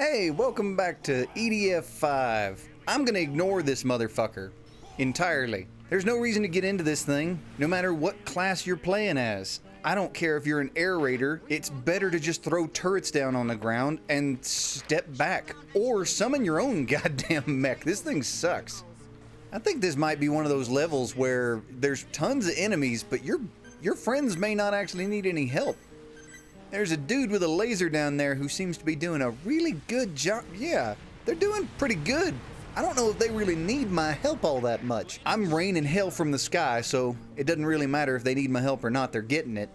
Hey, welcome back to EDF 5. I'm gonna ignore this motherfucker entirely. There's no reason to get into this thing, no matter what class you're playing as. I don't care if you're an air raider, it's better to just throw turrets down on the ground and step back. Or summon your own goddamn mech. This thing sucks. I think this might be one of those levels where there's tons of enemies, but your friends may not actually need any help. There's a dude with a laser down there who seems to be doing a really good job. Yeah, they're doing pretty good. I don't know if they really need my help all that much. I'm raining hell from the sky, so it doesn't really matter if they need my help or not, they're getting it.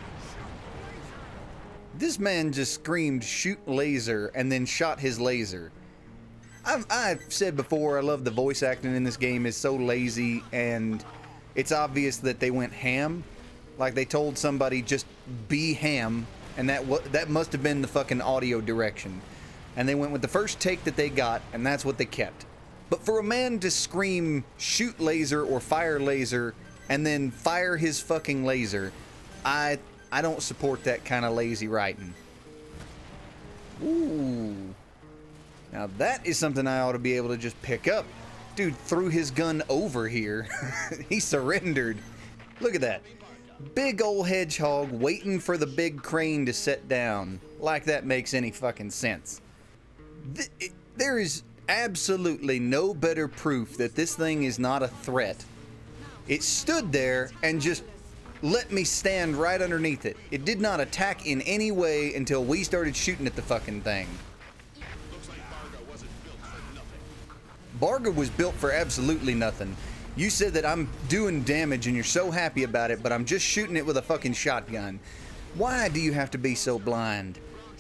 This man just screamed, "Shoot laser," and then shot his laser. I've said before, I love the voice acting in this game is so lazy, and it's obvious that they went ham. Like they told somebody just be ham, and that must have been the fucking audio direction. And they went with the first take that they got, and that's what they kept. But for a man to scream shoot laser or fire laser and then fire his fucking laser, I don't support that kind of lazy writing. Ooh. Now that is something I ought to be able to just pick up. Dude threw his gun over here. He surrendered. Look at that. Big ol' hedgehog waiting for the big crane to set down. Like that makes any fucking sense. There is absolutely no better proof that this thing is not a threat. It stood there and just let me stand right underneath it. It did not attack in any way until we started shooting at the fucking thing. Barga was built for absolutely nothing. You said that I'm doing damage and you're so happy about it, but I'm just shooting it with a fucking shotgun. Why do you have to be so blind?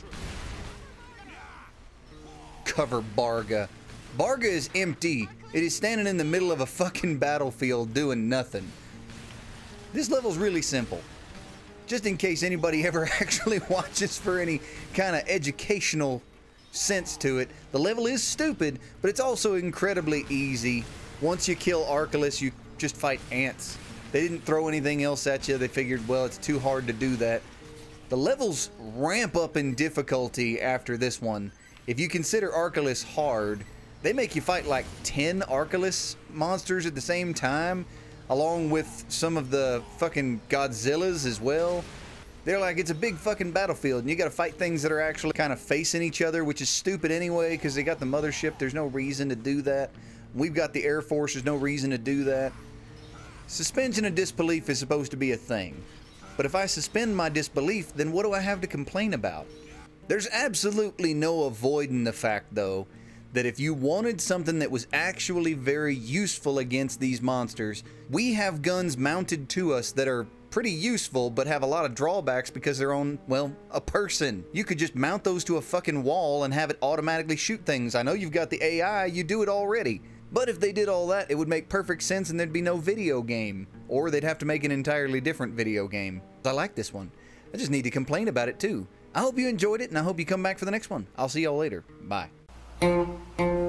Cover Barga. Barga is empty. It is standing in the middle of a fucking battlefield doing nothing. This level's really simple. Just in case anybody ever actually watches for any kind of educational sense to it. The level is stupid, but it's also incredibly easy. Once you kill Archelaus, you just fight ants. They didn't throw anything else at you. They figured, well, it's too hard to do that. The levels ramp up in difficulty after this one. If you consider Archelaus hard, they make you fight like 10 Archelaus monsters at the same time, along with some of the fucking Godzillas as well. They're like, it's a big fucking battlefield, and you gotta fight things that are actually kind of facing each other, which is stupid anyway, because they got the mothership. There's no reason to do that. We've got the Air Force. There's no reason to do that. Suspension of disbelief is supposed to be a thing. But if I suspend my disbelief, then what do I have to complain about? There's absolutely no avoiding the fact, though, that if you wanted something that was actually very useful against these monsters, we have guns mounted to us that are pretty useful, but have a lot of drawbacks because they're on, well, a person. You could just mount those to a fucking wall and have it automatically shoot things. I know you've got the AI, you do it already. But if they did all that, it would make perfect sense and there'd be no video game. Or they'd have to make an entirely different video game. I like this one. I just need to complain about it too. I hope you enjoyed it, and I hope you come back for the next one. I'll see y'all later. Bye.